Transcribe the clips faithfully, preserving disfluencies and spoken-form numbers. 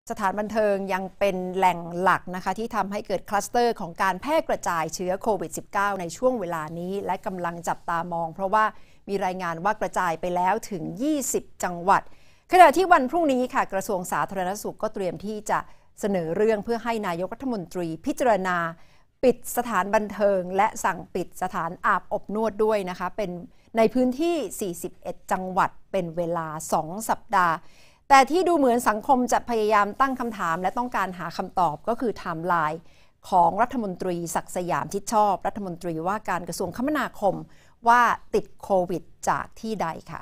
สถานบันเทิงยังเป็นแหล่งหลักนะคะที่ทำให้เกิดคลัสเตอร์ของการแพร่กระจายเชื้อโควิด สิบเก้า ในช่วงเวลานี้และกำลังจับตามองเพราะว่ามีรายงานว่ากระจายไปแล้วถึงยี่สิบจังหวัดขณะที่วันพรุ่งนี้ค่ะกระทรวงสาธารณสุขก็เตรียมที่จะเสนอเรื่องเพื่อให้นายกรัฐมนตรีพิจารณาปิดสถานบันเทิงและสั่งปิดสถานอาบอบนวดด้วยนะคะเป็นในพื้นที่สี่สิบเอ็ดจังหวัดเป็นเวลาสองสัปดาห์แต่ที่ดูเหมือนสังคมจะพยายามตั้งคำถามและต้องการหาคำตอบก็คือไทม์ไลน์ของรัฐมนตรีศักดิ์สยามชิดชอบรัฐมนตรีว่าการกระทรวงคมนาคมว่าติดโควิดจากที่ใดค่ะ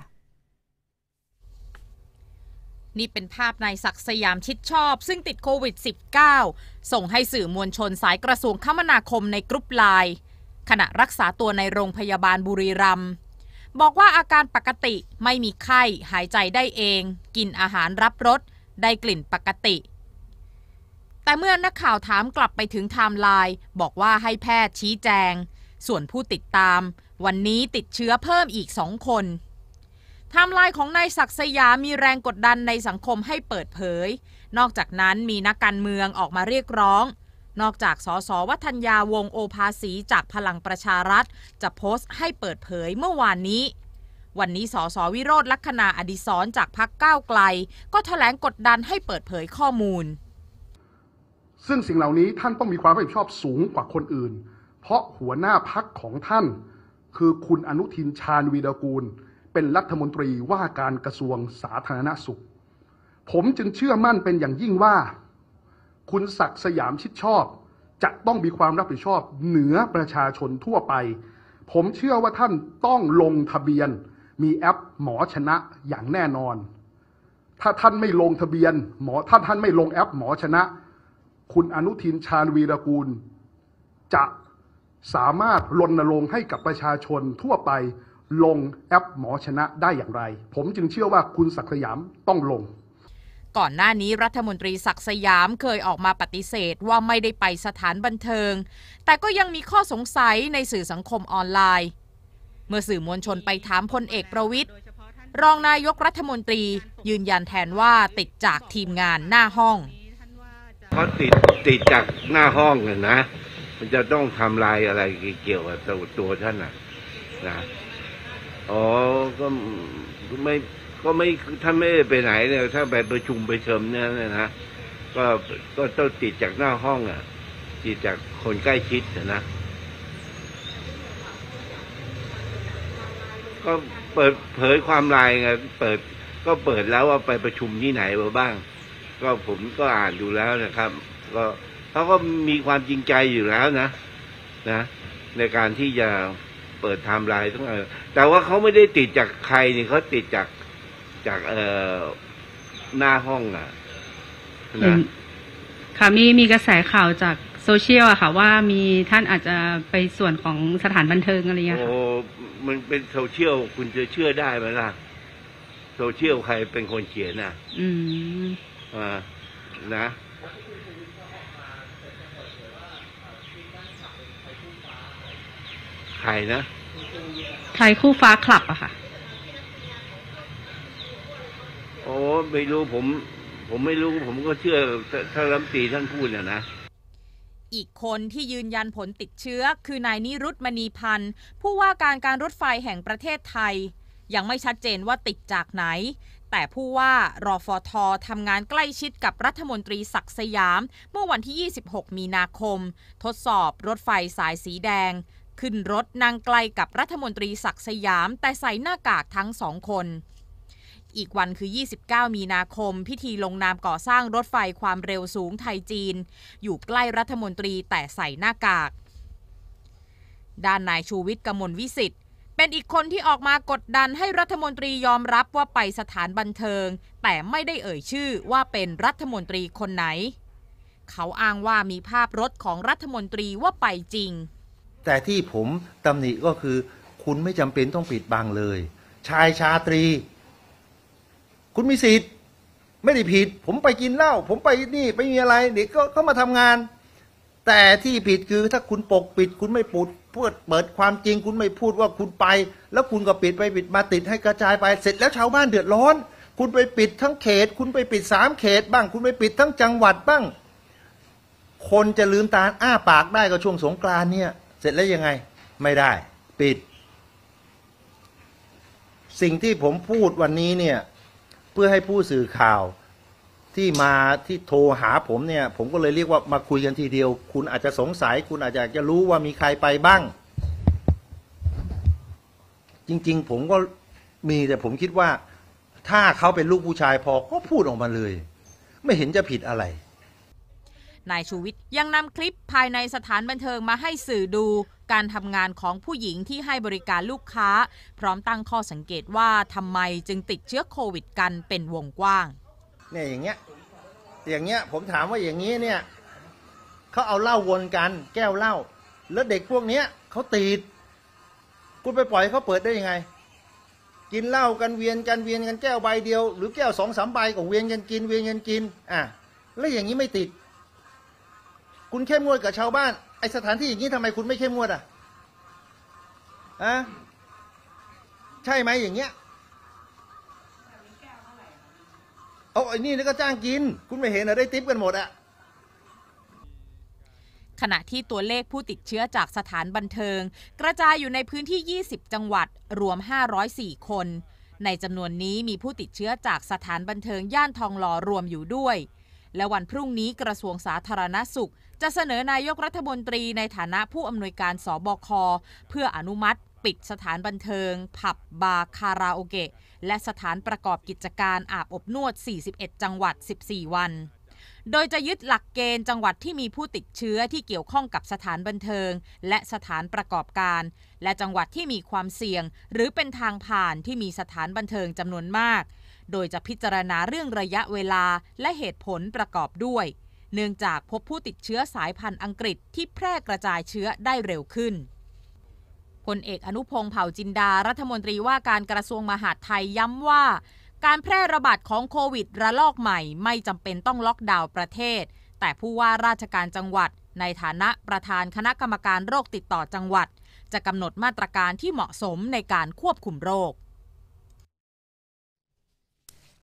นี่เป็นภาพนายศักดิ์สยามชิดชอบซึ่งติดโควิด สิบเก้า ส่งให้สื่อมวลชนสายกระทรวงคมนาคมในกรุ๊ปไลน์ขณะรักษาตัวในโรงพยาบาลบุรีรัมย์บอกว่าอาการปกติไม่มีไข้หายใจได้เองกินอาหารรับรสได้กลิ่นปกติแต่เมื่อนักข่าวถามกลับไปถึงไทม์ไลน์บอกว่าให้แพทย์ชี้แจงส่วนผู้ติดตามวันนี้ติดเชื้อเพิ่มอีกสองคนไทม์ไลน์ของนายศักดิ์สยามมีแรงกดดันในสังคมให้เปิดเผยนอกจากนั้นมีนักการเมืองออกมาเรียกร้องนอกจากสสวัฒนยาวงศ์โอภาสีจากพลังประชารัฐจะโพสต์ให้เปิดเผยเมื่อวานนี้วันนี้สสวิโรจน์ลักษณะอดิศรจากพรรคก้าวไกลก็แถลงกดดันให้เปิดเผยข้อมูลซึ่งสิ่งเหล่านี้ท่านต้องมีความรับผิดชอบสูงกว่าคนอื่นเพราะหัวหน้าพรรคของท่านคือคุณอนุทินชาญวีรกูลเป็นรัฐมนตรีว่าการกระทรวงสาธารณสุขผมจึงเชื่อมั่นเป็นอย่างยิ่งว่าคุณศักดิ์สยามชิดชอบจะต้องมีความรับผิดชอบเหนือประชาชนทั่วไปผมเชื่อว่าท่านต้องลงทะเบียนมีแอปหมอชนะอย่างแน่นอนถ้าท่านไม่ลงทะเบียนหมอถ้าท่านไม่ลงแอปหมอชนะคุณอนุทินชาญวีรกูลจะสามารถรณรงค์ให้กับประชาชนทั่วไปลงแอปหมอชนะได้อย่างไรผมจึงเชื่อว่าคุณศักดิ์สยามต้องลงก่อนหน้านี้รัฐมนตรีศักดิ์สยามเคยออกมาปฏิเสธว่าไม่ได้ไปสถานบันเทิงแต่ก็ยังมีข้อสงสัยในสื่อสังคมออนไลน์เมื่อสื่อมวลชนไปถามพลเอกประวิตรรองนายกรัฐมนตรียืนยันแทนว่าติดจากทีมงานหน้าห้องเขาติดติดจากหน้าห้องเลยนะมันจะต้องทำลายอะไรเกี่ยวกับตัวตัวท่านนะนะอ๋อก็ไม่ก็ไม่ท่านไม่ได้ไปไหนเนี่ยถ้าไปประชุมไปเชิญเนี่ยนะก็ก็ต้องติดจากหน้าห้องอ่ะติดจากคนใกล้ชิดนะก็เปิดเผยความลายไงเปิดก็เปิดแล้วว่าไปประชุมที่ไหนมาบ้างก็ผมก็อ่านดูแล้วนะครับก็เขาก็มีความจริงใจอยู่แล้วนะนะในการที่จะเปิดไทม์ไลน์ทั้งหมดแต่ว่าเขาไม่ได้ติดจากใครนี่เขาติดจากจากเอ่อหน้าห้องอ่ะนะค่ะมีมีกระแสข่าวจากโซเชียลอะค่ะว่ามีท่านอาจจะไปส่วนของสถานบันเทิงอะไรอย่างเงี้ยค่ะโอ้มันเป็นโซเชียลคุณจะเชื่อได้ไหมล่ะโซเชียลใครเป็นคนเขียนน่ะอืมอ่านะใครนะไทยคู่ฟ้าคลับอะค่ะโอ้ไม่รู้ผมผมไม่รู้ผมก็เชื่อถ้ารัฐมนตรีท่านพูดนะนะอีกคนที่ยืนยันผลติดเชื้อคือนายนิรุตมณีพันธ์ผู้ว่าการการรถไฟแห่งประเทศไทยยังไม่ชัดเจนว่าติดจากไหนแต่ผู้ว่ารฟท.ทำงานใกล้ชิดกับรัฐมนตรีศักดิ์สยามเมื่อวันที่ยี่สิบหกมีนาคมทดสอบรถไฟสายสีแดงขึ้นรถนั่งใกล้กับรัฐมนตรีศักดิ์สยามแต่ใส่หน้ากากทั้งสองคนอีกวันคือยี่สิบเก้ามีนาคมพิธีลงนามก่อสร้างรถไฟความเร็วสูงไทยจีนอยู่ใกล้รัฐมนตรีแต่ใส่หน้ากากด้านนายชูวิทย์กมลวิสิทธิ์เป็นอีกคนที่ออกมากดดันให้รัฐมนตรียอมรับว่าไปสถานบันเทิงแต่ไม่ได้เอ่ยชื่อว่าเป็นรัฐมนตรีคนไหนเขาอ้างว่ามีภาพรถของรัฐมนตรีว่าไปจริงแต่ที่ผมตำหนิก็คือคุณไม่จำเป็นต้องปิดบังเลยชายชาตรีคุณมีสิทธิ์ไม่ได้ผิดผมไปกินเหล้าผมไปนี่ไปมีอะไรเด็กก็เข้ามาทำงานแต่ที่ผิดคือถ้าคุณปกปิดคุณไม่พูดพูดเปิดความจริงคุณไม่พูดว่าคุณไปแล้วคุณก็ปิดไปปิดมาติดให้กระจายไปเสร็จแล้วชาวบ้านเดือดร้อนคุณไปปิดทั้งเขตคุณไปปิดสามเขตบ้างคุณไปปิดทั้งจังหวัดบ้างคนจะลืมตาอ้าปากได้ก็ช่วงสงกรานต์เนี่ยเสร็จแล้วยังไงไม่ได้ปิดสิ่งที่ผมพูดวันนี้เนี่ยเพื่อให้ผู้สื่อข่าวที่มาที่โทรหาผมเนี่ยผมก็เลยเรียกว่ามาคุยกันทีเดียวคุณอาจจะสงสัยคุณอาจจะอยากจะรู้ว่ามีใครไปบ้างจริงๆผมก็มีแต่ผมคิดว่าถ้าเขาเป็นลูกผู้ชายพอก็พูดออกมาเลยไม่เห็นจะผิดอะไรนายชูวิทย์ยังนำคลิปภายในสถานบันเทิงมาให้สื่อดูการทำงานของผู้หญิงที่ให้บริการลูกค้าพร้อมตั้งข้อสังเกตว่าทำไมจึงติดเชื้อโควิดกันเป็นวงกว้างเนี่ยอย่างเงี้ยอย่างเงี้ยผมถามว่าอย่างนี้เนี่ยเขาเอาเหล้าวนกันแก้วเหล้าแล้วเด็กพวกเนี้ยเขาติดคุณไปปล่อยเขาเปิดได้ยังไงกินเหล้ากันเวียนกันเวียนกันแก้วใบเดียวหรือแก้วสองสามใบก็เวียนกันกินเวียนกันกินอ่ะแล้วอย่างนี้ไม่ติดคุณเข้มงวดกับชาวบ้านไอสถานที่อย่างนี้ทำไมคุณไม่เข้มงวดอ่ะอะใช่ไหมอย่างเงี้ยเอาไอ้นี่ก็จ้างกินคุณไม่เห็นเหรอได้ทิปกันหมดอะขณะที่ตัวเลขผู้ติดเชื้อจากสถานบันเทิงกระจายอยู่ในพื้นที่ยี่สิบจังหวัดรวมห้าร้อยสี่คนในจำนวนนี้มีผู้ติดเชื้อจากสถานบันเทิงย่านทองหล่อรวมอยู่ด้วยและวันพรุ่งนี้กระทรวงสาธารณสุขจะเสนอนายกรัฐมนตรีในฐานะผู้อำนวยการสบคเพื่ออนุมัติปิดสถานบันเทิงผับบาร์คาราโอเกะและสถานประกอบกิจการอาบอบนวดสี่สิบเอ็ดจังหวัดสิบสี่วันโดยจะยึดหลักเกณฑ์จังหวัดที่มีผู้ติดเชื้อที่เกี่ยวข้องกับสถานบันเทิงและสถานประกอบการและจังหวัดที่มีความเสี่ยงหรือเป็นทางผ่านที่มีสถานบันเทิงจำนวนมากโดยจะพิจารณาเรื่องระยะเวลาและเหตุผลประกอบด้วยเนื่องจากพบผู้ติดเชื้อสายพันธุ์อังกฤษที่แพร่กระจายเชื้อได้เร็วขึ้นพลเอกอนุพงษ์เผ่าจินดารัฐมนตรีว่าการกระทรวงมหาดไทยย้ำว่าการแพร่ระบาดของโควิดระลอกใหม่ไม่จำเป็นต้องล็อกดาวน์ประเทศแต่ผู้ว่าราชการจังหวัดในฐานะประธานคณะกรรมการโรคติดต่อจังหวัดจะกำหนดมาตรการที่เหมาะสมในการควบคุมโรค